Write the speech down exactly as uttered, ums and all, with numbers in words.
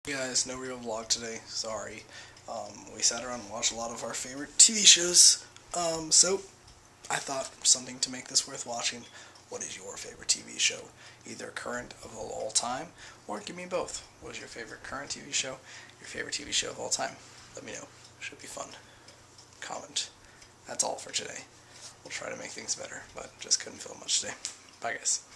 Hey guys, no real vlog today, sorry. Um, we sat around and watched a lot of our favorite T V shows, um, so I thought something to make this worth watching. What is your favorite T V show? Either current of all time, or give me both. What is your favorite current T V show, your favorite T V show of all time? Let me know. Should be fun. Comment. That's all for today. We'll try to make things better, but just couldn't film much today. Bye guys.